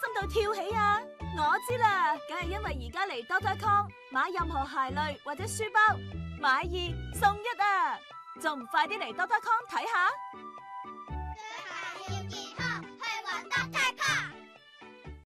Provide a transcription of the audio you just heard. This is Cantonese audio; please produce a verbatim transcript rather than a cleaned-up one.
心到跳起啊？我知啦，梗係因為而家嚟 Doctor Kong 買任何鞋類或者書包，買二送一啊！仲唔快啲嚟 Doctor Kong 睇下？